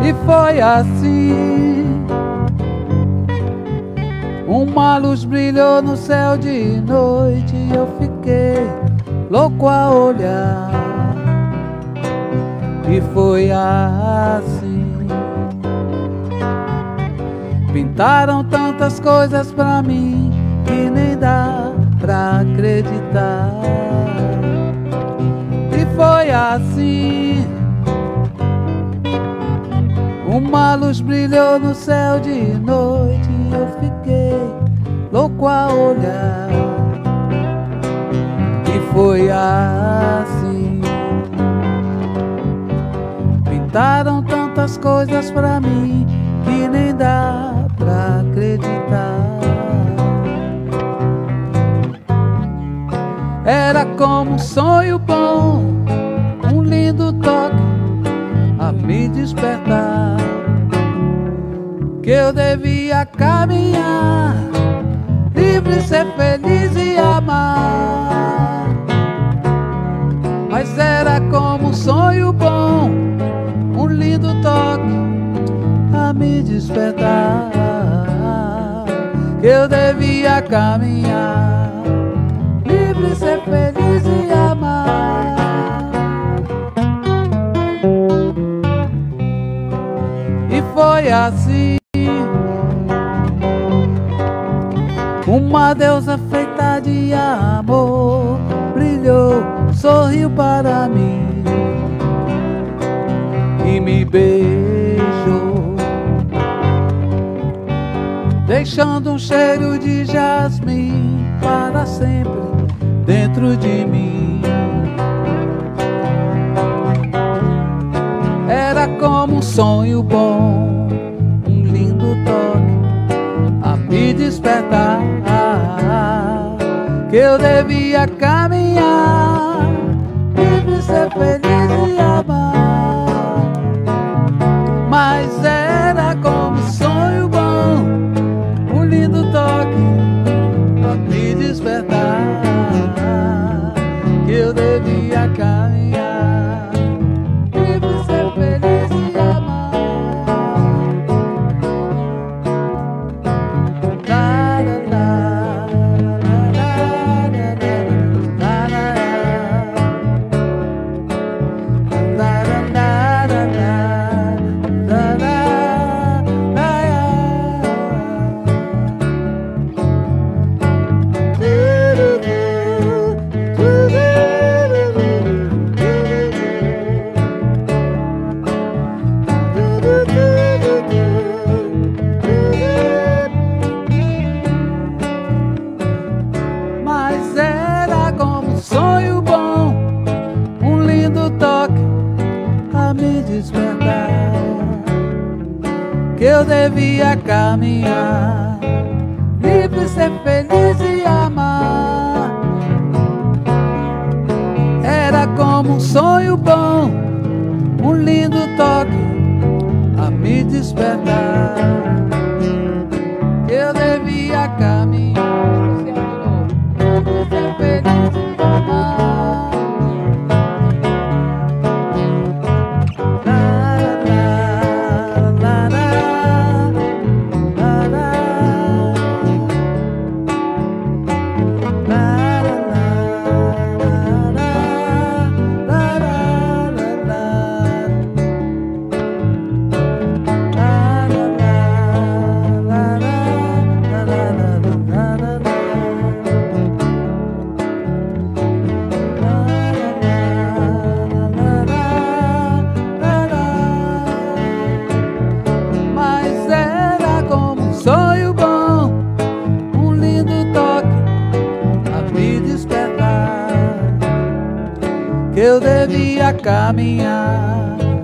E foi assim. Uma luz brilhou no céu de noite e eu fiquei louco a olhar. E foi assim. Pintaram tantas coisas pra mim que nem dá pra acreditar. E foi assim. Uma luz brilhou no céu de noite e eu fiquei louco a olhar. E foi assim. Pintaram tantas coisas pra mim que nem dá pra acreditar. Era como um sonho bom, um lindo toque a me despertar, que eu devia caminhar, livre, ser feliz e amar. Mas era como um sonho bom, um lindo toque a me despertar, que eu devia caminhar, livre, ser feliz e amar. E foi assim. Uma deusa feita de amor brilhou, sorriu para mim e me beijou, deixando um cheiro de jasmim para sempre dentro de mim. Era como um sonho bom, um lindo toque a me despertar, que eu devia caminhar, livre, ser feliz e amar. Mas era como um sonho bom, um lindo toque a me despertar, que eu devia caminhar, livre, ser feliz e amar. Mas era como um sonho bom, um lindo toque a me despertar, que eu devia caminhar, livre, ser feliz e amar. Era como um sonho bom, um lindo toque a me despertar, que eu devia caminhar, ser feliz e amar. Que eu devia caminhar,